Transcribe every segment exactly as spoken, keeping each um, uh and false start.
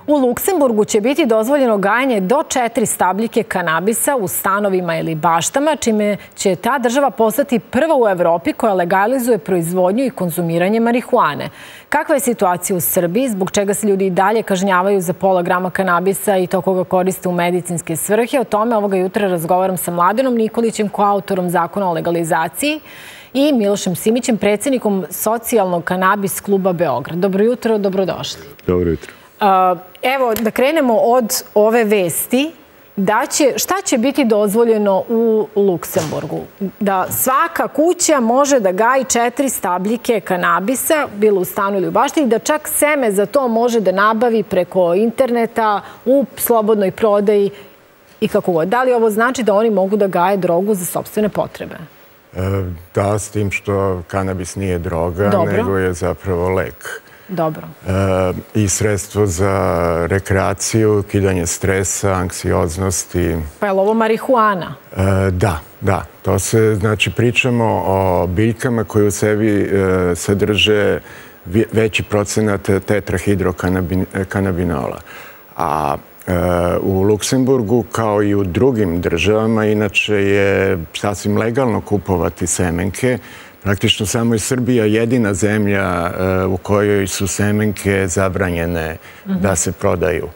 U Luksemburgu će biti dozvoljeno gajenje do četiri stabljike kanabisa u stanovima ili baštama, čime će ta država postati prva u Evropi koja legalizuje proizvodnju i konzumiranje marihuane. Kakva je situacija u Srbiji, zbog čega se ljudi i dalje kažnjavaju za pola grama kanabisa i to koga koriste u medicinske svrhe? O tome ovoga jutra razgovaram sa Mladenom Nikolićem, koautorom zakona o legalizaciji, i Milošem Simićem, predsjednikom Socijalnog kanabis kluba Beograd. Dobro jutro, dobrodošli. Dobro jutro. Evo, da krenemo od ove vesti. Šta će biti dozvoljeno u Luksemburgu? Da svaka kuća može da gaji četiri stabljike kanabisa, bilo u stanu ili u baštini, da čak seme za to može da nabavi preko interneta, u slobodnoj prodaji i kako god. Da li ovo znači da oni mogu da gaje drogu za sopstvene potrebe? Da, s tim što kanabis nije droga, nego je zapravo lek. Dobro. I sredstvo za rekreaciju, ukidanje stresa, anksioznosti. Pa je li ovo marihuana? Da, da. To se, znači, pričamo o biljkama koje u sebi sadrže veći procenat tetrahidrokanabinola. A u Luksemburgu, kao i u drugim državama, inače je sasvim legalno kupovati semenke. Praktično samo je Srbija jedina zemlja u kojoj su semenke zabranjene da se prodaju.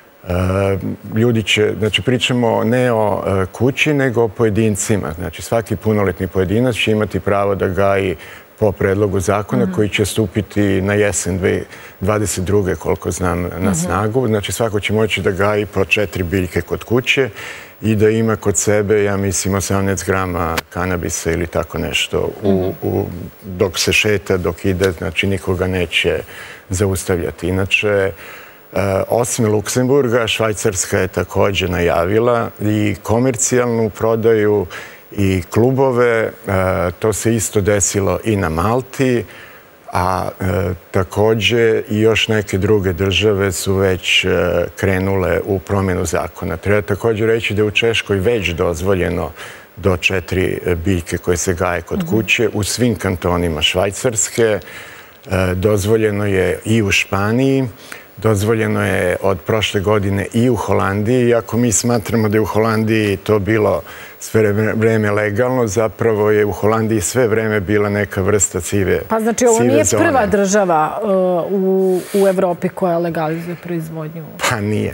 Ljudi će, znači pričamo ne o kući, nego o pojedincima. Znači svaki punoletni pojedinac će imati pravo da gaji po predlogu zakona koji će stupiti na jesen dve hiljade dvadeset druge koliko znam, na snagu. Znači svako će moći da gaji po četiri biljke kod kuće i da ima kod sebe, ja mislim, osamnaest grama kanabisa ili tako nešto dok se šeta, dok ide, znači nikoga neće zaustavljati. Inače, osim Luksemburga, Švajcarska je također najavila i komercijalnu prodaju i klubove. To se isto desilo i na Malti, a također i još neke druge države su već krenule u promjenu zakona. Treba također reći da je u Češkoj već dozvoljeno do četiri biljke koje se gaje kod kuće. U svim kantonima Švajcarske dozvoljeno je i u Španiji. Dozvoljeno je od prošle godine i u Holandiji. Iako mi smatramo da je u Holandiji to bilo sve vreme legalno, zapravo je u Holandiji sve vreme bila neka vrsta sive zone. Pa znači ovo nije prva država u Evropi koja legalizuje proizvodnju? Pa nije.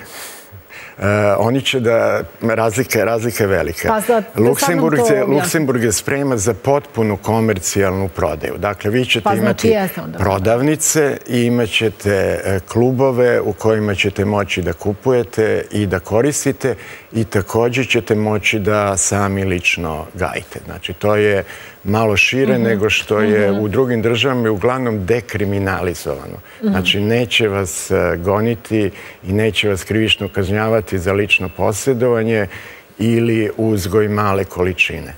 Oni će da... Razlika je velika. Luksemburg je spreman za potpunu komercijalnu prodaju. Dakle, vi ćete imati prodavnice i imat ćete klubove u kojima ćete moći da kupujete i da koristite i također ćete moći da sami lično gajite. Znači, to je malo šire nego što je u drugim državama i uglavnom dekriminalizovano. Znači, neće vas goniti i neće vas krivično kažnjavati za lično posjedovanje ili uzgoj male količine.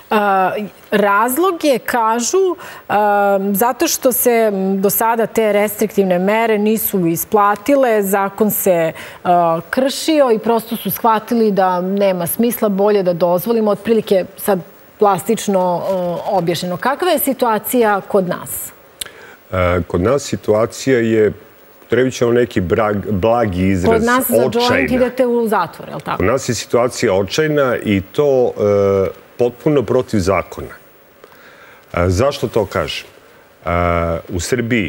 Razlog je, kažu, zato što se do sada te restriktivne mere nisu isplatile, zakon se kršio i prosto su shvatili da nema smisla, bolje da dozvolimo, otprilike sad plastično objašnjeno. Kakva je situacija kod nas? Kod nas situacija je, trebit ćemo neki blagi izraz, očajna. Kod nas za joint idete u zatvor, je li tako? Kod nas je situacija očajna i to potpuno protiv zakona. Zašto to kažem? U Srbiji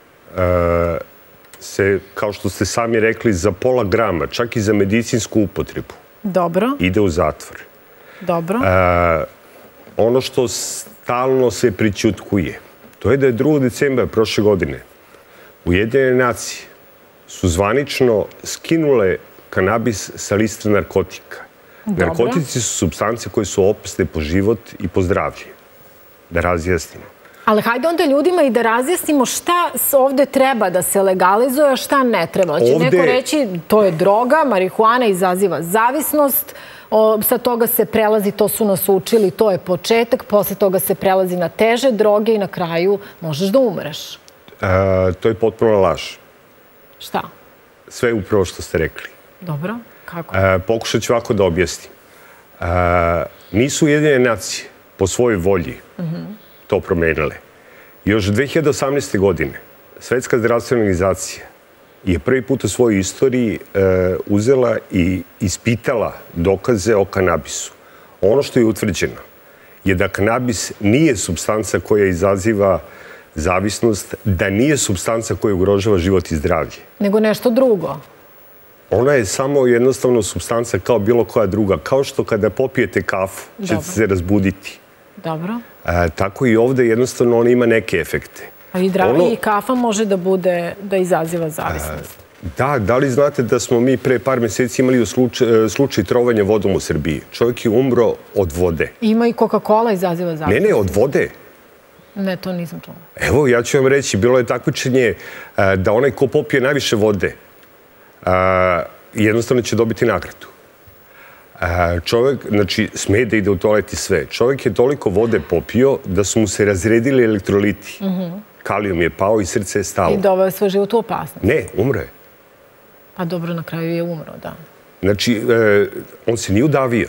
se, kao što ste sami rekli, za pola grama, čak i za medicinsku upotrebu, ide u zatvor. Dobro. Ono što stalno se prićutkuje, to je da je drugog decembra prošle godine Ujedinjene nacije su zvanično skinule kanabis sa liste narkotika. Narkotici su supstance koje su opasne po život i po zdravlje. Da razjasnimo. Ali hajde onda ljudima i da razjasnimo šta ovdje treba da se legalizuje, a šta ne treba. Će neko reći to je droga, marihuana izaziva zavisnost, sa toga se prelazi, to su nas učili, to je početak, posle toga se prelazi na teže droge i na kraju možeš da umreš. To je potpuno laž. Šta? Sve je upravo što ste rekli. Dobro, kako? Pokušat ću ovako da objasnim. Nisu Ujedinjene nacije po svojoj volji to promenile. Još dve hiljade osamnaeste. godine Svetska zdravstvena organizacija je prvi put u svojoj istoriji uzela i ispitala dokaze o kanabisu. Ono što je utvrđeno je da kanabis nije supstanca koja izaziva zavisnost, da nije supstanca koja ugrožava život i zdravlje. Nego nešto drugo. Ona je samo jednostavno supstanca kao bilo koja druga. Kao što kada popijete kafu, ćete se razbuditi. Dobro. Tako i ovde jednostavno ona ima neke efekte. A i kafa može da bude, da izaziva zavisnost. Da, da li znate da smo mi pre par meseci imali slučaj trovanja vodom u Srbiji? Čovjek je umro od vode. Ima i Coca-Cola izaziva zavisnost. Ne, ne, od vode. Ne, to nisam čula. Evo, ja ću vam reći, bilo je takmičenje da onaj ko popije najviše vode, jednostavno će dobiti nagradu. Čovjek, znači, sme da ide u toalet i sve. Čovjek je toliko vode popio da su mu se razredili elektroliti. Kalijum je pao i srce je stalo. I doveo je svoj život u opasnost. Ne, umro je. Pa dobro, na kraju je umro, da. Znači, on se nije udavio.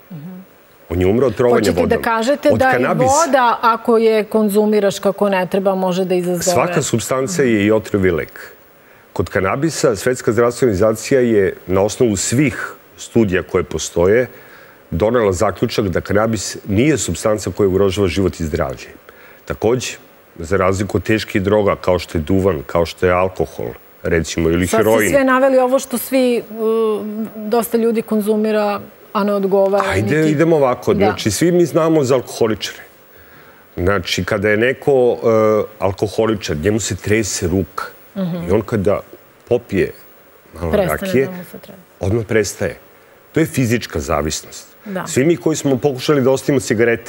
On je umro od trovanja vodom. Hoćete da kažete da i voda, ako je konzumiraš kako ne treba, može da izazove... Svaka supstanca je i otrovi lek. Kod kanabisa, Svetska zdravstvena organizacija je na osnovu svih studija koje postoje donela zaključak da kanabis nije supstanca koja ugrožava život i zdravlje. Takođe, za razliku od teških droga, kao što je duvan, kao što je alkohol, recimo, ili heroin. Sad ste sve naveli ovo što svi, dosta ljudi konzumira, a ne odgovara. Ajde, idemo ovako. Znači, svi mi znamo za alkoholičare. Znači, kada je neko alkoholičar, njemu se trese ruka. I on kada popije malo rakije, odmah prestaje. To je fizička zavisnost. Svi mi koji smo pokušali da ostavimo cigarete,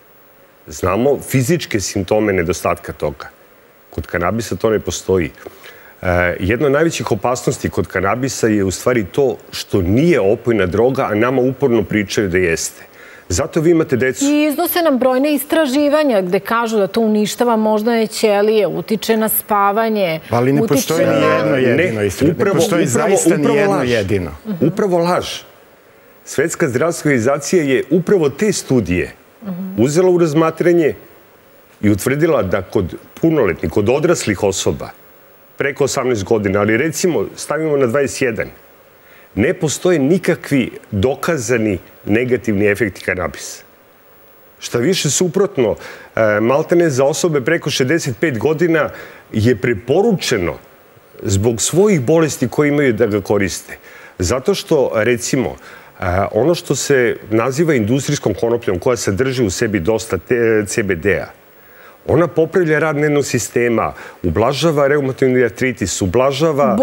znamo fizičke simptome nedostatka toga. Kod kanabisa to ne postoji. Jedna od najvećih opasnosti kod kanabisa je u stvari to što nije opojna droga, a nama uporno pričaju da jeste. Zato vi imate decu. I iznose nam brojne istraživanja gde kažu da to uništava moždane ćelije, utiče na spavanje. Ali ne postoji ni jedno jedino istraživanje. Ne postoji zaista ni jedno jedino. Upravo laž. Svetska zdravstvena organizacija je upravo te studije uzela u razmatranje i utvrdila da kod punoletnih, kod odraslih osoba, preko osamnaest godina, ali recimo stavimo na dvadeset jedan, ne postoje nikakvi dokazani negativni efekti kanabisa. Šta više suprotno, maltene za osobe preko šezdeset pet godina je preporučeno zbog svojih bolesti koje imaju da ga koriste. Zato što, recimo, ono što se naziva industrijskom konopljom, koja sadrži u sebi dosta ce be de-a, ona popravlja rad nervnog sistema, ublažava reumatoidni artritis, ublažava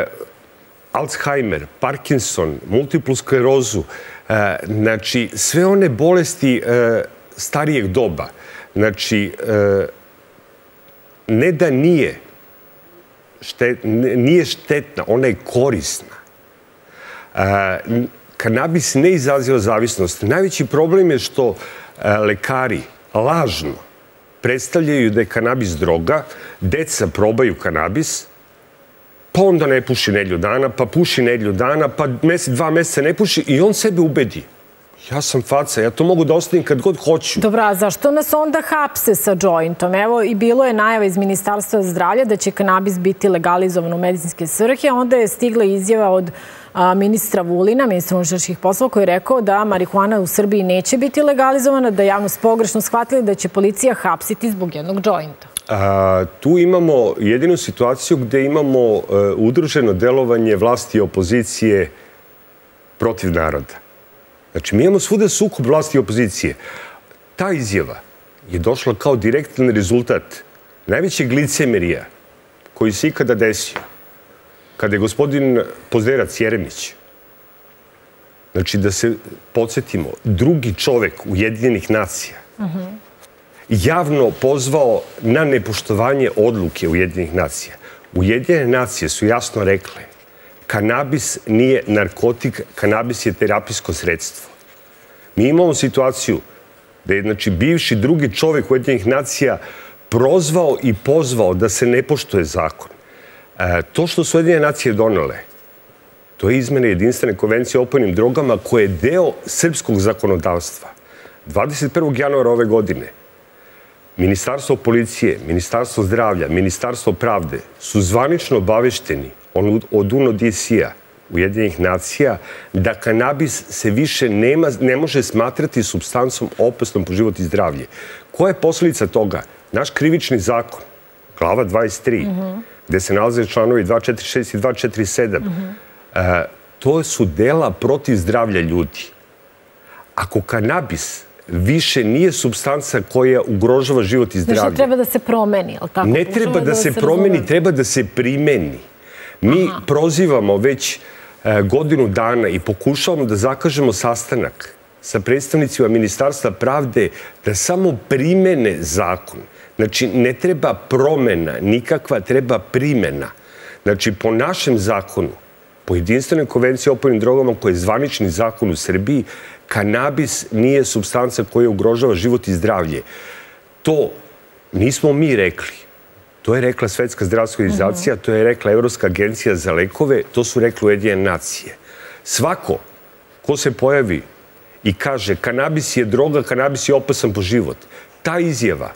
Alzheimer, Parkinson, multiplu sklerozu, znači sve one bolesti starijeg doba. Znači, ne da nije nije štetna, ona je korisna. Kanabis ne izaziva zavisnost. Najveći problem je što lekari lažno predstavljaju da je kanabis droga, deca probaju kanabis, pa onda ne puši nedlju dana, pa puši nedlju dana, pa mesec, dva meseca ne puši i on sebe ubedi. Ja sam faca, ja to mogu da ostavim kad god hoću. Dobro, a zašto nas onda hapse sa džointom? Evo, i bilo je najava iz Ministarstva zdravlja da će kanabis biti legalizovan u medicinske svrhe, a onda je stigla izjava od ministra Vulina, ministra unutrašnjih poslova, koji je rekao da marihuana u Srbiji neće biti legalizovana, da javnost pogrešno shvatili da će policija hapsiti zbog jednog džointa. Tu imamo jedinu situaciju gde imamo udruženo delovanje vlasti i opozicije protiv naroda. Znači, mi imamo svuda sukob vlasti i opozicije. Ta izjava je došla kao direktan rezultat najvećeg licemerija koji se ikada desio. Kada je gospodin Pozderac Jeremić, znači da se podsjetimo, drugi čovek Ujedinjenih nacija, javno pozvao na nepoštovanje odluke Ujedinjenih nacija. Ujedinjene nacije su jasno rekle: kanabis nije narkotik, kanabis je terapijsko sredstvo. Mi imamo situaciju da je, znači, bivši drugi čovek Ujedinjenih nacija prozvao i pozvao da se ne poštuje zakon. To što su Ujedinjene nacije donele, to je izmena jedinstvene konvencije o opojnim drogama koja je deo srpskog zakonodavstva. dvadeset prvog januara ove godine Ministarstvo policije, Ministarstvo zdravlja, Ministarstvo pravde su zvanično obavešteni od U N O D C-a, Ujedinjenih nacija, da kanabis se više nema, ne može smatrati supstancom opasnom po život i zdravlje. Koja je posljedica toga? Naš krivični zakon, glava dvadeset tri, mm-hmm. gde se nalaze članovi dvesta četrdeset šest i dvesta četrdeset sedam, mm-hmm. uh, to su dela protiv zdravlja ljudi. Ako kanabis više nije supstanca koja ugrožava život i zdravlje. Znači, treba da se promeni, ali tako? Ne treba da se promeni, treba da se primeni. Mi prozivamo već godinu dana i pokušavamo da zakažemo sastanak sa predstavnicima Ministarstva pravde da samo primene zakon. Znači, ne treba promena, nikakva treba primena. Znači, po našem zakonu, po jedinstvenoj konvenciji o opojnim drogama, koji je zvanični zakon u Srbiji, kanabis nije supstanca koja ugrožava život i zdravlje. To nismo mi rekli. To je rekla Svetska zdravstvena organizacija, to je rekla Evropska agencija za lekove, to su rekli Ujedinjene nacije. Svako ko se pojavi i kaže kanabis je droga, kanabis je opasan po život, ta izjava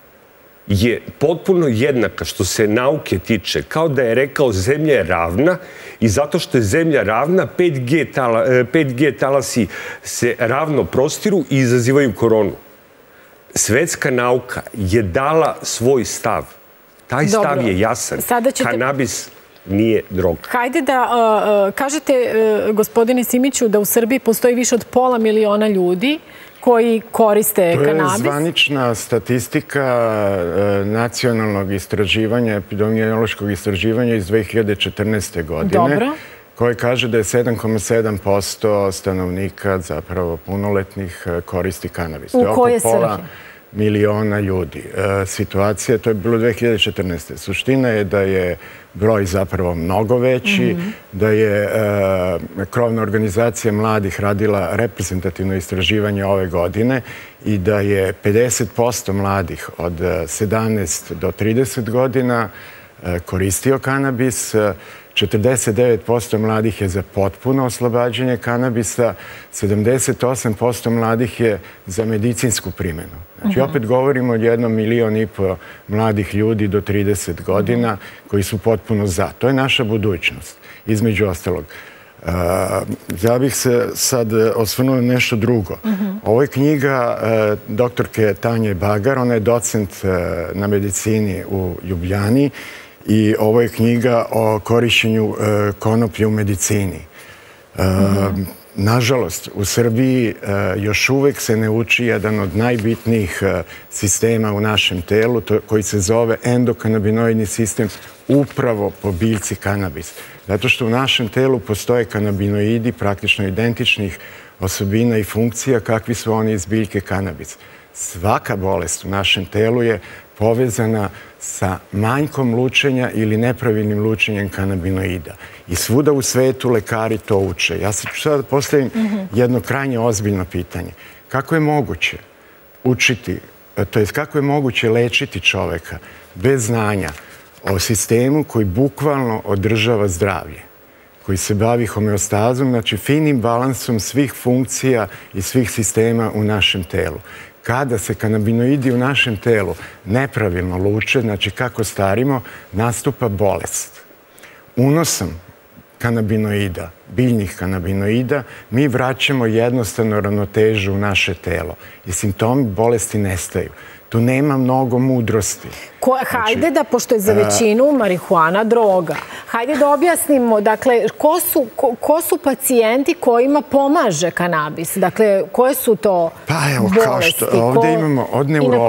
je potpuno jednaka što se nauke tiče, kao da je rekao zemlja je ravna i zato što je zemlja ravna, pet G talasi se ravno prostiru i izazivaju koronu. Svetska nauka je dala svoj stav. Taj stav je jasan. Kanabis nije droga. Hajde da kažete, gospodine Simiću, da u Srbiji postoji više od pola miliona ljudi koji koriste kanabis. To je zvanična statistika nacionalnog istraživanja, epidemiološkog istraživanja iz dve hiljade četrnaeste. godine. Dobro. Koje kaže da je sedam zarez sedam posto stanovnika, zapravo punoletnih, koristi kanabis. U koje svrhe? Miliona ljudi. Situacija, to je bilo dve hiljade četrnaeste. Suština je da je broj zapravo mnogo veći, da je krovna organizacija mladih radila reprezentativno istraživanje ove godine i da je pedeset posto mladih od sedamnaest do trideset godina koristio kanabis, četrdeset devet posto mladih je za potpuno oslobađanje kanabisa, sedamdeset osam posto mladih je za medicinsku primjenu. Znači, opet govorimo o jednom milion i po mladih ljudi do trideset godina koji su potpuno za. To je naša budućnost, između ostalog. Ja bih se sad osvrnuo na nešto drugo. Ovo je knjiga doktorke Tanje Bagar, ona je docent na medicini u Ljubljani i ovo je knjiga o korišćenju konoplje u medicini. Nažalost, u Srbiji još uvek se ne uči jedan od najbitnijih sistema u našem telu, koji se zove endokanabinoidni sistem, upravo po biljci kanabis. Zato što u našem telu postoje kanabinoidi praktično identičnih osobina i funkcija kakvi su oni iz biljke kanabis. Svaka bolest u našem telu je povezana sa manjkom lučenja ili nepravilnim lučenjem kanabinoida. I svuda u svetu lekari to uče. Ja se sad postavim jedno krajnje ozbiljno pitanje. Kako je moguće učiti, to je kako je moguće lečiti čoveka bez znanja o sistemu koji bukvalno održava zdravlje, koji se bavi homeostazom, znači finim balansom svih funkcija i svih sistema u našem telu. Kada se kanabinoidi u našem telu nepravilno luče, znači kako starimo, nastupa bolest. Unosom kanabinoida, biljnih kanabinoida, mi vraćamo jednostavno ravnotežu u naše telo i simptomi bolesti nestaju. Tu nema mnogo mudrosti. Hajde da, pošto je za većinu marihuana droga, hajde da objasnimo, dakle, ko su pacijenti kojima pomaže kanabis? Dakle, koje su to bolesti? Pa evo, kao što ovdje imamo od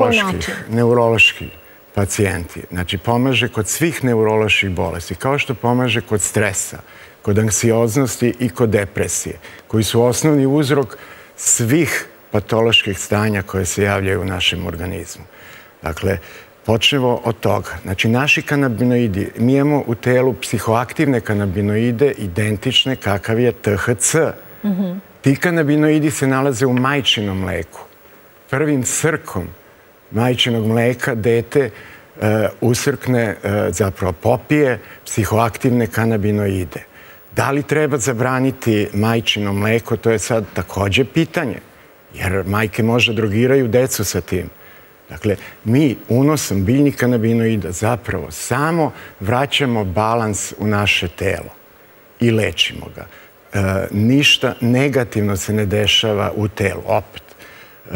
neuroloških pacijenti. Znači, pomaže kod svih neuroloških bolesti, kao što pomaže kod stresa, kod anksioznosti i kod depresije, koji su osnovni uzrok svih patoloških stanja koje se javljaju u našem organizmu. Dakle, počnemo od toga. Znači, naši kanabinoidi, mi imamo u telu psihoaktivne kanabinoide identične kakav je T H C. Ti kanabinoidi se nalaze u majčinom mleku. Prvim srkom majčinog mleka dete usrkne, zapravo popije psihoaktivne kanabinoide. Da li treba zabraniti majčino mleko, to je sad također pitanje. Jer majke možda drogiraju decu sa tim. Dakle, mi unosom biljnih kanabinoida zapravo samo vraćamo balans u naše telo i lečimo ga. E, ništa negativno se ne dešava u telu. Opet, e,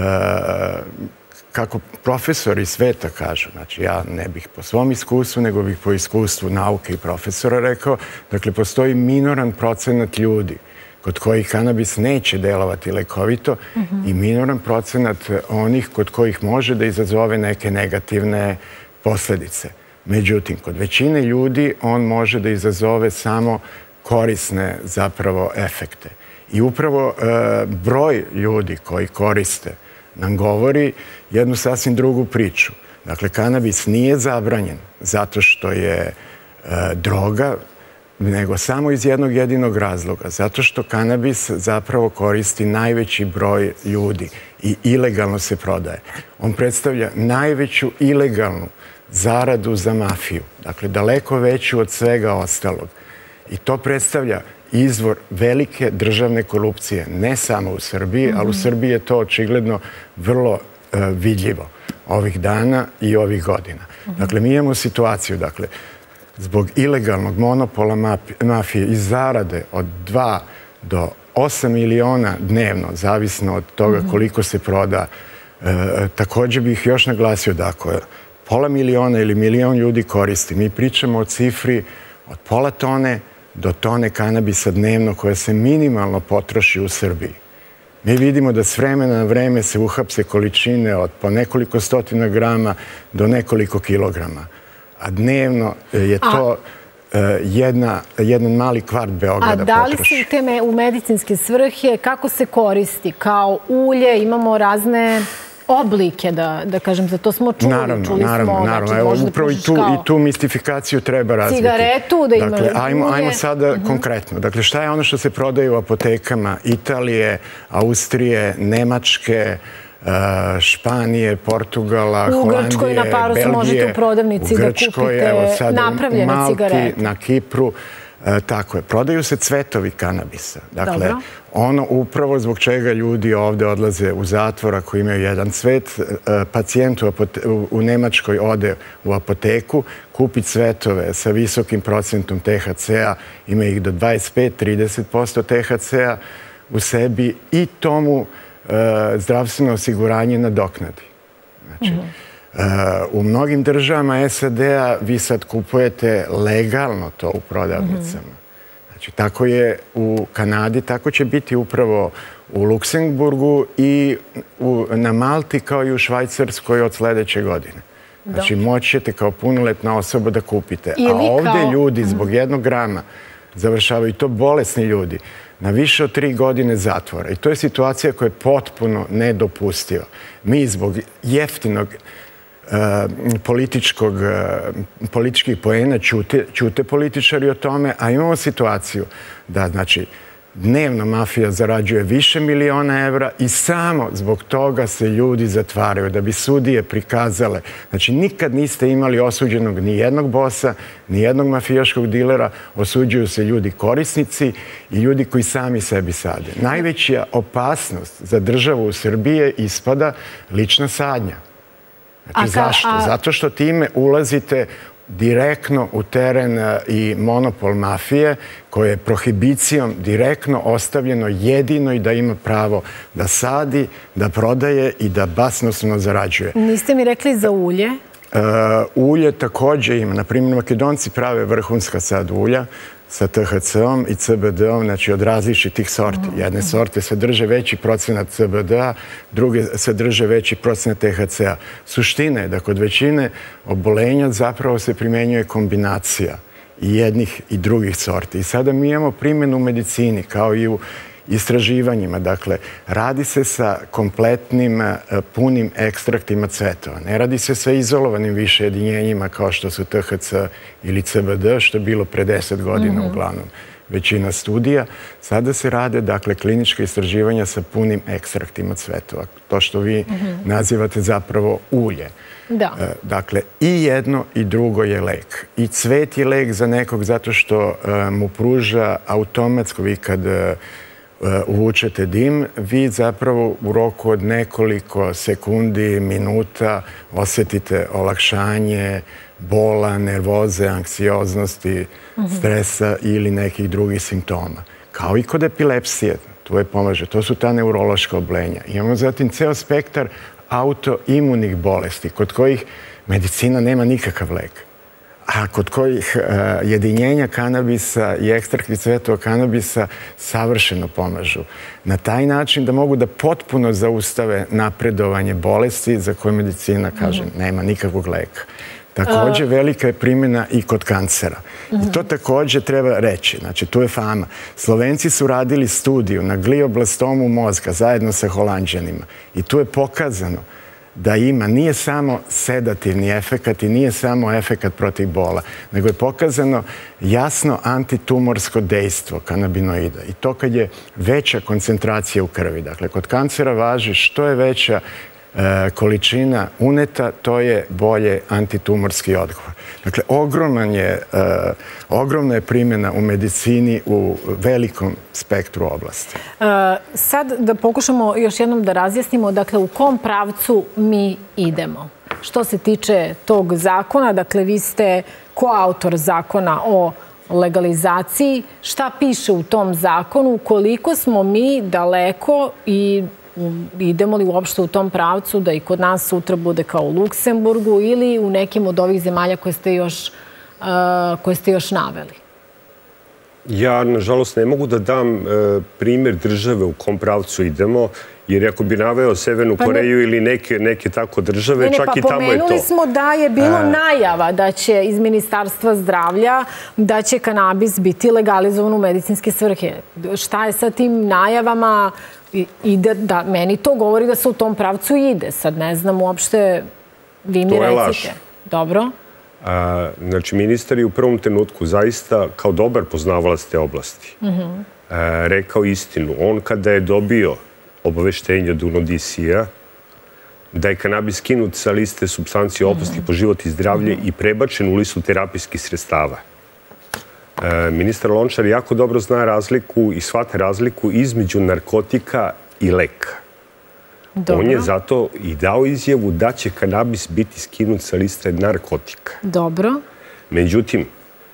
kako profesori sveta kažu, znači ja ne bih po svom iskustvu, nego bih po iskustvu nauke i profesora rekao, dakle, postoji minoran procenat ljudi kod kojih kanabis neće delovati lekovito i minoran procenat onih kod kojih može da izazove neke negativne posledice. Međutim, kod većine ljudi on može da izazove samo korisne zapravo efekte. I upravo e, broj ljudi koji koriste nam govori jednu sasvim drugu priču. Dakle, kanabis nije zabranjen zato što je e, droga, nego samo iz jednog jedinog razloga. Zato što kanabis zapravo koristi najveći broj ljudi i ilegalno se prodaje. On predstavlja najveću ilegalnu zaradu za mafiju. Dakle, daleko veću od svega ostalog. I to predstavlja izvor velike državne korupcije, ne samo u Srbiji, ali u Srbiji je to očigledno vrlo uh, vidljivo ovih dana i ovih godina. Dakle, mi imamo situaciju, dakle, zbog ilegalnog monopola mafije i zarade od dva do osam miliona dnevno, zavisno od toga koliko se proda. E, također bih još naglasio da ako je pola miliona ili milion ljudi koristi, mi pričamo o cifri od pola tone do tone kanabisa dnevno koja se minimalno potroši u Srbiji. Mi vidimo da s vremena na vreme se uhapse količine od po nekoliko stotina grama do nekoliko kilograma. A dnevno je to a, jedna, jedan mali kvart Beograda potroši. A da li se teme u medicinske svrhe, kako se koristi? Kao ulje, imamo razne oblike, da, da kažem, za to smo čuli. Naravno, čuli naravno, smo, naravno. Znači, Evo, možda upravo i tu, i tu mistifikaciju treba razviti. Cigaretu, da ima dakle, ajmo, ulje. ajmo sada uh-huh. konkretno. Dakle, šta je ono što se prodaje u apotekama Italije, Austrije, Nemačke, Španije, Portugala, Holandije, Belgije. U Grčkoj na paru se možete u prodavnici da kupite napravljene cigarete. Na Kipru. E, tako je. Prodaju se cvetovi kanabisa. Dakle, dobro. Ono upravo zbog čega ljudi ovde odlaze u zatvor ako imaju jedan cvet. E, pacijent u, u, u Nemačkoj ode u apoteku, kupi cvetove sa visokim procentom te ha ce-a, ima ih do dvadeset pet do trideset posto te ha ce-a u sebi i tomu zdravstveno osiguranje nadoknadi. Znači, mm-hmm. u mnogim državama es a de-a vi sad kupujete legalno to u prodavnicama. Mm-hmm. Znači, tako je u Kanadi, tako će biti upravo u Luksemburgu i u, na Malti kao i u Švajcarskoj od sledeće godine. Znači, moći ćete kao punoletna osoba da kupite. Ili a ovde kao... ljudi zbog jednog grama završavaju, i to bolesni ljudi, na više od tri godine zatvora. I to je situacija koja je potpuno nedopustiva. Mi zbog jeftinog uh, političkog, uh, političkih poena ćute, ćute političari o tome, a imamo situaciju da, znači, dnevno mafija zarađuje više miliona evra i samo zbog toga se ljudi zatvaraju, da bi sudije prikazale. Znači, nikad niste imali osuđenog ni jednog bosa, ni jednog mafijaškog dilera, osuđuju se ljudi korisnici i ljudi koji sami sebi sade. Najveća opasnost za državu u Srbiji ispada lična sadnja. Znači, zašto? Zato što time ulazite direktno u teren i monopol mafije koje je prohibicijom direktno ostavljeno jedino i da ima pravo da sadi, da prodaje i da basnosno zarađuje. Niste mi rekli za ulje? Uh, ulje također ima. Naprimjer, Makedonci prave vrhunska sad ulja sa te ha ce-om i ce be de-om, znači od različitih sorti. Jedne sorte sadrže veći procenat ce be de-a, druge sadrže veći procenat te ha ce-a. Suština je da kod većine obolenja zapravo se primenjuje kombinacija i jednih i drugih sorti. I sada mi imamo primjenu u medicini, kao i u istraživanjima. Dakle, radi se sa kompletnim punim ekstraktima cvetova. Ne radi se sa izolovanim više jedinjenjima kao što su te ha ce ili ce be de, što je bilo pre deset godina mm-hmm. uglavnom većina studija. Sada se rade, dakle, klinička istraživanja sa punim ekstraktima cvetova. To što vi mm-hmm. nazivate zapravo ulje. Da. Dakle, i jedno i drugo je lek. I cvet je lek za nekog zato što mu pruža automatsko, vi kad uvučete dim, vi zapravo u roku od nekoliko sekundi, minuta osjetite olakšanje, bola, nervoze, anksioznosti, stresa ili nekih drugih simptoma. Kao i kod epilepsije, to je pomaže. To su ta neurološka obolenja. Imamo zatim ceo spektar autoimunih bolesti, kod kojih medicina nema nikakav lek. A kod kojih jedinjenja kanabisa i ekstrakti cvetova kanabisa savršeno pomažu. Na taj način da mogu da potpuno zaustave napredovanje bolesti za koje medicina kaže nema nikakvog leka. Također velika je primjena i kod kancera. I to također treba reći. Znači, tu je fama. Slovenci su radili studiju na glioblastomu mozga zajedno sa Holanđanima. I tu je pokazano da ima, nije samo sedativni efekat i nije samo efekat protiv bola, nego je pokazano jasno antitumorsko dejstvo kanabinoida. I to kad je veća koncentracija u krvi. Dakle, kod kancera važi što je veća količina uneta, to je bolje antitumorski odgovor. Dakle, ogromna je primjena u medicini u velikom spektru oblasti. Sad da pokušamo još jednom da razjasnimo, dakle, u kom pravcu mi idemo. Što se tiče tog zakona, dakle, vi ste koautor zakona o legalizaciji. Šta piše u tom zakonu? Koliko smo mi daleko i idemo li uopšte u tom pravcu da i kod nas sutra bude kao u Luksemburgu ili u nekim od ovih zemalja koje ste još, koje ste još naveli? Ja, nažalost, ne mogu da dam primjer države u kom pravcu idemo, jer ako bi naveo Severnu Koreju ili neke tako države, čak i tamo je to. Pomenuli smo da je bilo najava da će iz Ministarstva zdravlja, da će kanabis biti legalizovan u medicinske svrhe. Šta je sa tim najavama? Da, meni to govori da se u tom pravcu ide. Sad ne znam uopšte, vi mi recite. To je laž. Dobro. Znači, ministar je u prvom trenutku zaista kao dobar poznavalac te oblasti rekao istinu. On kada je dobio obaveštenje od U N O D C-a da je kanabis skinut sa liste supstancije opasnih po život i zdravlje i prebačen u listu terapijskih sredstava. Ministar Lončar jako dobro zna razliku i shvata razliku između narkotika i leka. On je zato i dao izjavu da će kanabis biti skinut sa liste narkotika. Dobro. Međutim,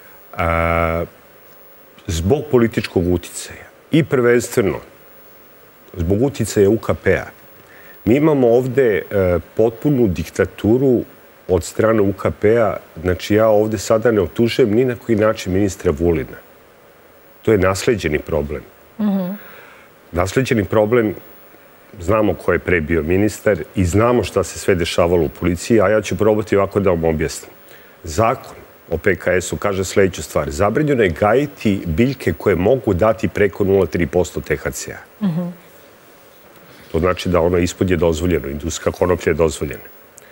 zbog političkog uticaja i prvenstveno zbog uticaja U K P-a, mi imamo ovde potpunu diktaturu od strane U K P-a. Znači, ja ovde sada ne optužujem ni na koji način ministra Vulina. To je nasleđeni problem. Nasleđeni problem, znamo ko je pre bio ministar i znamo šta se sve dešavalo u policiji, a ja ću probati ovako da vam objasnim. Zakon o P K S-u kaže sledeću stvar. Zabranjeno je gajiti biljke koje mogu dati preko nula zarez tri posto T H C-a. To znači da ono ispod je dozvoljeno, industrijska konoplja je dozvoljena.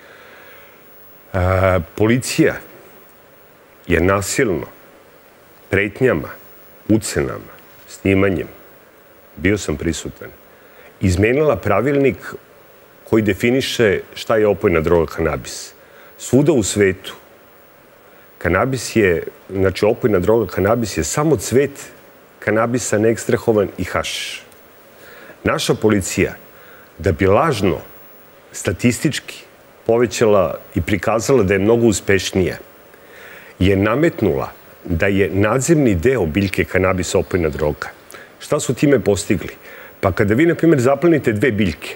Policija je nasilno, pretnjama, ucenama, snimanjem, bio sam prisutan, izmenila pravilnik koji definiše šta je opojna droga kanabis. Svuda u svetu kanabis je, znači opojna droga kanabis je samo cvet kanabisa neekstrahovan i hašiš. Naša policija, da bi lažno, statistički povećala i prikazala da je mnogo uspešnija, je nametnula da je nadzemni deo biljke kanabis opojna droga. Šta su time postigli? Pa kada vi, na primjer, zaplenite dve biljke,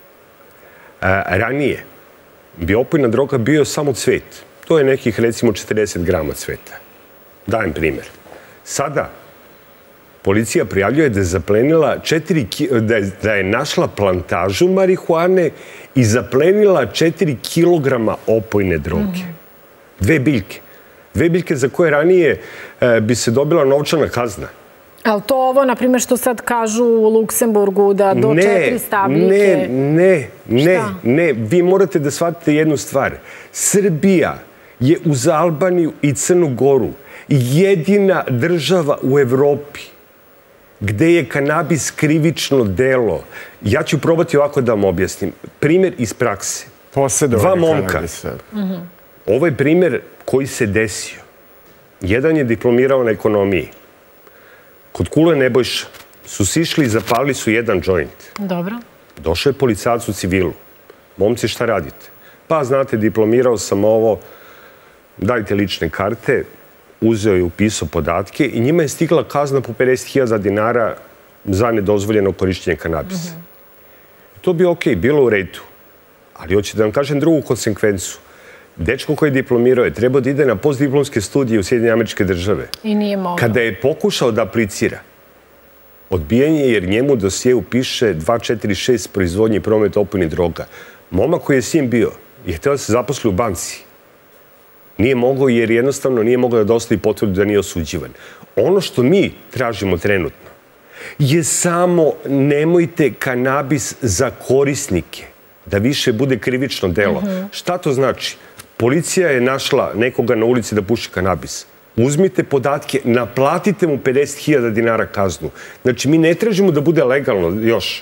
ranije bi opojna droga bio samo cvet. To je nekih, recimo, četrdeset grama cveta. Dajem primjer. Sada policija prijavljuje da je zaplenila četiri, da je našla plantažu marihuane i zaplenila četiri kilograma opojne droge. Dve biljke. Dve biljke za koje ranije bi se dobila novčana kazna. Ali to ovo, na primjer, što sad kažu u Luksemburgu, da do četiri stabljike... Ne, ne, ne, ne. Vi morate da shvatite jednu stvar. Srbija je uz Albaniju i Crnu Goru jedina država u Evropi gde je kanabis krivično delo. Ja ću probati ovako da vam objasnim. Primjer iz prakse. Dva momka. Ovo je primjer koji se desio. Jedan je diplomirao na ekonomiji. Kod Kule Nebojša su sišli i zapalili su jedan džoint. Dobro. Došao je policajac u civilu. Momci, šta radite? Pa, znate, diplomirao sam ovo, dajte lične karte, uzeo je, upisao podatke i njima je stigla kazna po pedeset hiljada dinara za nedozvoljeno korišćenje kanabisa. To bi okej, bilo u redu. Ali hoćete da vam kažem drugu konsekvencu. Dečko koji je diplomirao je trebao da ide na postdiplomske studije u Sjedinjene Američke Države. I nije mogao. Kada je pokušao da aplicira, odbijen je jer njemu dosijeu piše dva četiri šest proizvodnje i promet opojnih droga. Momak koji je s njim bio je htio da se zaposli u banci. Nije mogao jer jednostavno nije mogao da dostavi potvrdu da nije osuđivan. Ono što mi tražimo trenutno je samo nemojte kanabis za korisnike, da više bude krivično delo. Šta to znači? Policija je našla nekoga na ulici da puši kanabis. Uzmite podatke, naplatite mu pedeset hiljada dinara kaznu. Znači, mi ne tražimo da bude legalno još.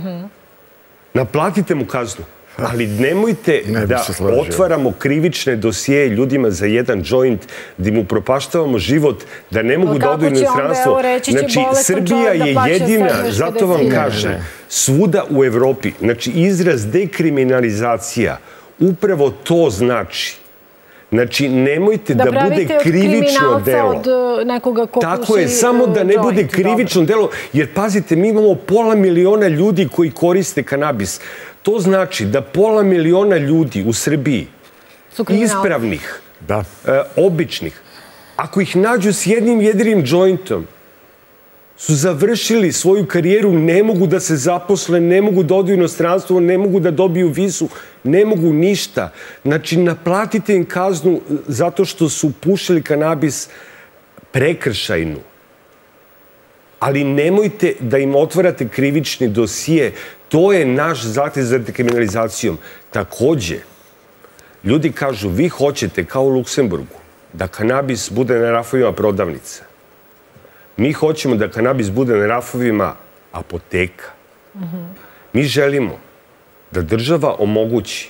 Naplatite mu kaznu. Ali nemojte da otvaramo krivične dosije ljudima za jedan džoint, da im upropaštavamo život, da ne mogu da odu u inostranstvo. Znači, Srbija je jedina, zato vam kaže, svuda u Evropi, znači, izraz dekriminalizacija, upravo to znači. Znači, nemojte da bude krivično delo. Tako je, samo da ne bude krivično delo, jer pazite, mi imamo pola miliona ljudi koji koriste kanabis. To znači da pola miliona ljudi u Srbiji, ispravnih, običnih, ako ih nađu s jednim jedinim džointom, su završili svoju karijeru, ne mogu da se zaposle, ne mogu da odu u inostranstvo, ne mogu da dobiju vizu, ne mogu ništa. Znači, naplatite im kaznu zato što su pušili kanabis prekršajnu. Ali nemojte da im otvarate krivični dosije. To je naš zahtev za dekriminalizacijom. Takođe, ljudi kažu, vi hoćete, kao u Luksemburgu, da kanabis bude na rafovima prodavnica. Mi hoćemo da kanabis bude na rafovima apoteka. Mi želimo da država omogući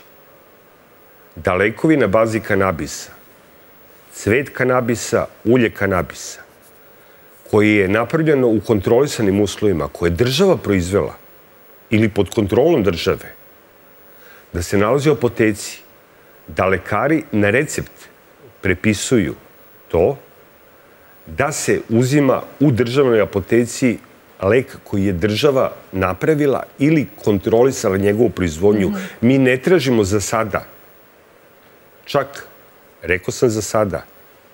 da lekovi na bazi kanabisa, cvet kanabisa, ulje kanabisa, koji je napravljeno u kontrolisanim uslovima, koje je država proizvela ili pod kontrolom države, da se nalazi u apoteci, da lekari na recept prepisuju to, da se uzima u državnoj apoteci lek koji je država napravila ili kontrolisala njegovu proizvodnju. Mi ne tražimo za sada, čak, rekao sam za sada,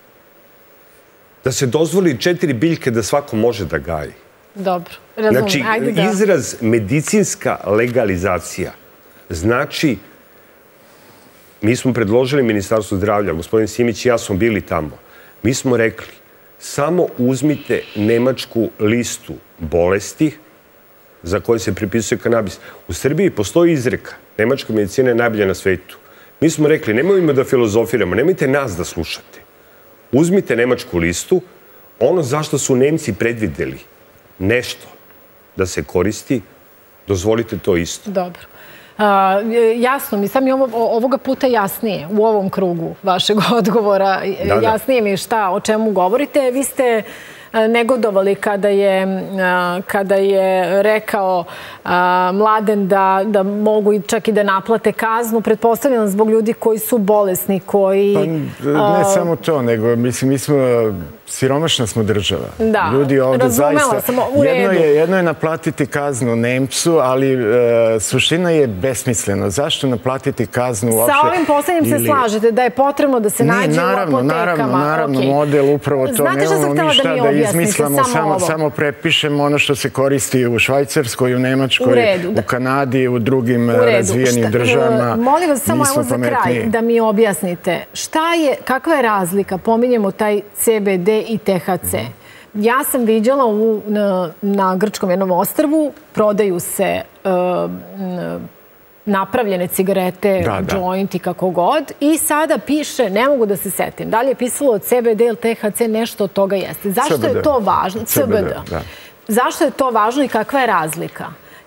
da se dozvoli četiri biljke da svako može da gaji. Dobro, razumem. Znači, izraz medicinska legalizacija znači, mi smo predložili Ministarstvu zdravlja, gospodin Simić i ja smo bili tamo, mi smo rekli, samo uzmite nemačku listu bolesti za koje se pripisuje kanabis. U Srbiji postoji izreka, nemačka medicina je najbolja na svetu. Mi smo rekli, nemojmo da filozofiramo, nemojte nas da slušate. Uzmite nemačku listu, ono zašto su Nemci predvideli nešto da se koristi, dozvolite to isto. Dobro. Jasno mi, sam je ovoga puta jasnije u ovom krugu vašeg odgovora. Jasnije mi šta, o čemu govorite. Vi ste negodovali kada je rekao Mladen da mogu čak i da naplate kaznu. Pretpostavljam zbog ljudi koji su bolesni, koji... Ne samo to, nego mislim, mi smo... Siromašna smo država. Da, razumela sam, u redu. Jedno je naplatiti kaznu Nemcu, ali suština je besmislena. Zašto naplatiti kaznu uopšte? Sa ovim poslednjim se slažete da je potrebno da se nađe u apotekama? Naravno, naravno, model upravo to. Znate što sam htjela da mi objasnite? Samo ovo. Samo prepišemo ono što se koristi u Švajcarskoj, u Nemačkoj, u Kanadi, u drugim razvijenim državama. Molim vas samo evo za kraj da mi objasnite. Kakva je razlika? Pominjemo taj C B D i T H C. Ja sam viđala na grčkom jednom ostrvu, prodaju se napravljene cigarete, džointi, kako god, i sada piše, ne mogu da se setim, da li je pisalo C B D ili T H C, nešto od toga jeste. Zašto je to važno? C B D. Zašto je to važno i kakva je razlika?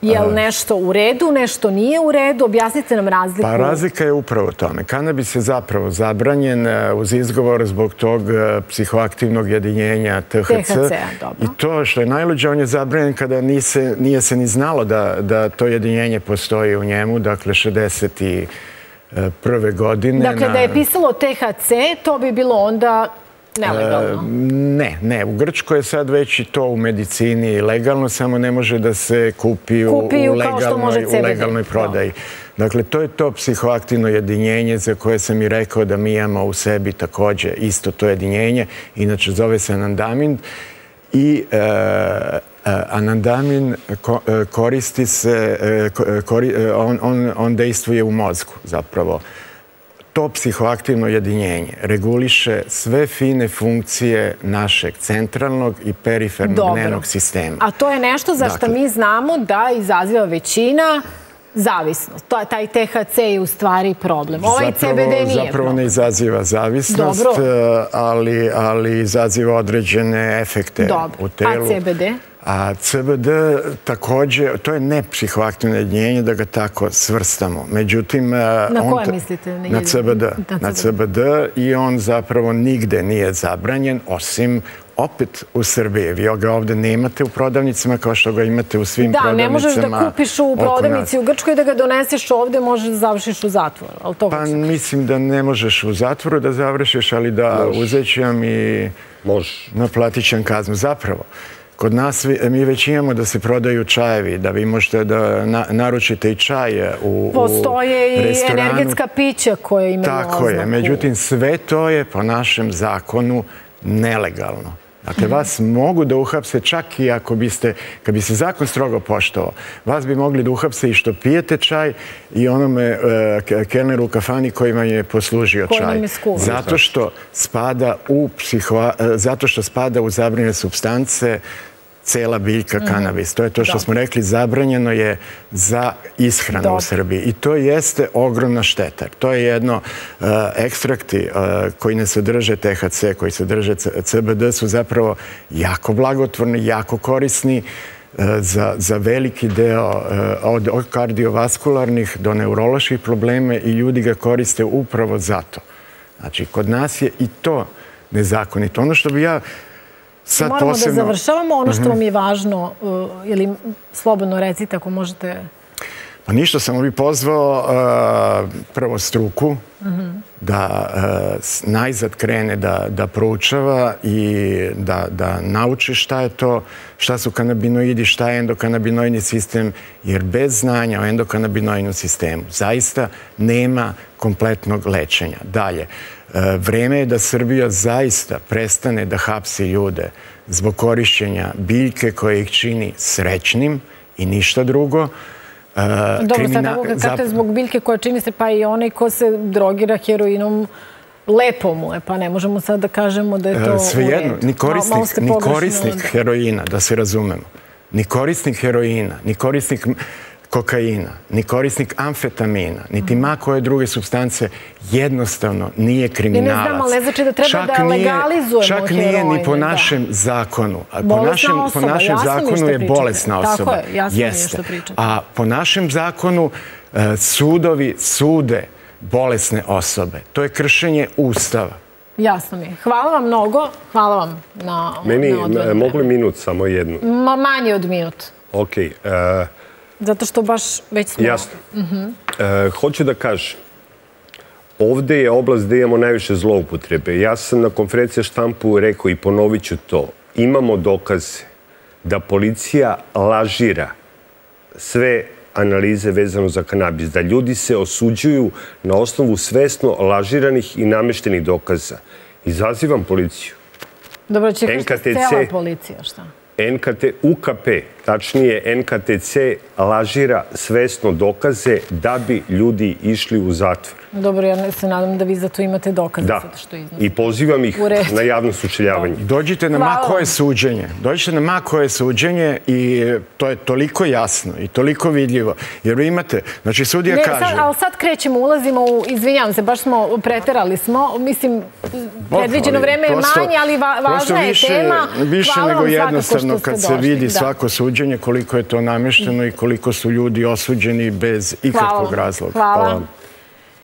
Je li nešto u redu, nešto nije u redu? Objasnite nam razliku. Pa razlika je upravo tome. Kanabis je zapravo zabranjen uz izgovor zbog tog psihoaktivnog jedinjenja T H C. I to što je najluđe, on je zabranjen kada nije se ni znalo da to jedinjenje postoji u njemu, dakle šezdeset prve godine. Dakle, da je pisalo T H C, to bi bilo onda nelegalno? Ne, ne. U Grčkoj je sad već i to u medicini legalno, samo ne može da se kupi u legalnoj prodaji. Dakle, to je to psihoaktivno jedinjenje za koje sam i rekao da mi imamo u sebi također isto to jedinjenje. Inače, zove se anandamin. I anandamin koristi se, on dejstvuje u mozgu zapravo. To psihoaktivno jedinjenje reguliše sve fine funkcije našeg centralnog i perifernog nervnog sistema. A to je nešto za što mi znamo da izaziva većina zavisnost. Taj T H C je u stvari problem. Ovaj C B D nije problem. Zapravo ne izaziva zavisnost, ali izaziva određene efekte u telu. A C B D? A C B D također, to je nepsihoaktivno jedinjenje da ga tako svrstamo. Međutim, na koje mislite? Na C B D. Na C B D i on zapravo nigde nije zabranjen, osim opet u Srbiji. Vi ga ovdje nemate u prodavnicama kao što ga imate u svim prodavnicama. Da, ne možeš da kupiš u prodavnici u Grčkoj i da ga doneseš ovdje, možeš da završiš u zatvoru. Pa mislim da ne možeš u zatvoru da završiš, ali da uzet ću vam i naplatit ću vam kaznu. Zapravo, kod nas mi već imamo da se prodaju čajevi, da vi možete da naručite i čaj u restoranu. Postoje i energetska pića koje imaju oznaku. Tako je, međutim sve to je po našem zakonu nelegalno. Dakle, vas mogu da uhapse čak i ako biste, kad bi se zakon strogo poštovao, vas bi mogli da uhapse i što pijete čaj i onome kelneru u kafani koji vam je poslužio čaj. Zato što spada u zato što spada u zabranjene supstance cela biljka kanabis. To je to što smo rekli, zabranjeno je za ishranu u Srbiji. I to jeste ogromna šteta. To je jedno, ekstrakti koji ne sadrže T H C, koji sadrže C B D su zapravo jako blagotvorni, jako korisni za veliki deo od kardiovaskularnih do neuroloških problema i ljudi ga koriste upravo zato. Znači, kod nas je i to nezakonito. Ono što bi ja moramo da završavamo. Ono što vam je važno, ili slobodno recite ako možete... Pa ništa, samo bi pozvao prvo struku da najzad krene da proučava i da nauči šta je to, šta su kanabinoidi, šta je endokanabinoidni sistem, jer bez znanja o endokanabinoidnom sistemu zaista nema kompletnog lečenja. Dalje, vreme je da Srbija zaista prestane da hapsi ljude zbog korišćenja biljke koja ih čini srećnim i ništa drugo. Dobro, sad tako kad kažete zbog biljke koja čini se, pa i onaj ko se drogira heroinom, lepo mu je, pa ne možemo sad da kažemo da je to u redu. Svejedno, ni korisnik heroina, da se razumemo, ni korisnik heroina, ni korisnik kokaina, ni korisnik amfetamina, niti ma koje druge supstance jednostavno nije kriminalac. Ne znam, ali ne znači da treba da legalizujemo heroin. Čak nije ni po našem zakonu. Po našem zakonu je bolesna osoba. Tako je, jasno mi je što pričate. A po našem zakonu sudovi sude bolesne osobe. To je kršenje Ustava. Jasno mi je. Hvala vam mnogo. Hvala vam na odvojenom vremenu. Meni, mogu li minut samo jednu? Manje od minut. Okej. Zato što baš već smo... Jasno. Hoću da kažem, ovdje je oblast gdje imamo najviše zloupotrebe. Ja sam na konferenciji štampu rekao i ponovit ću to. Imamo dokaze da policija lažira sve analize vezano za kanabis, da ljudi se osuđuju na osnovu svesno lažiranih i nameštenih dokaza. Izazivam policiju. Dobro, će kažete cela policija, šta? N K T, U K P, tačnije N K T C, lažira svesno dokaze da bi ljudi išli u zatvor. Dobro, ja se nadam da vi za to imate dokaze. Da, i pozivam ih na javno sučeljavanje. Dođite na ma koje suđenje. Dođite na ma koje suđenje i to je toliko jasno i toliko vidljivo. Jer vi imate, znači sudija kaže... Ali sad krećemo, ulazimo u, izvinjavam se, baš smo, preterali smo, mislim, predviđeno vreme je manje, ali važna je tema. Više nego jednostavno kad se vidi svako suđenje suđenje, koliko je to namješteno i koliko su ljudi osuđeni bez ikakvog razloga. Hvala.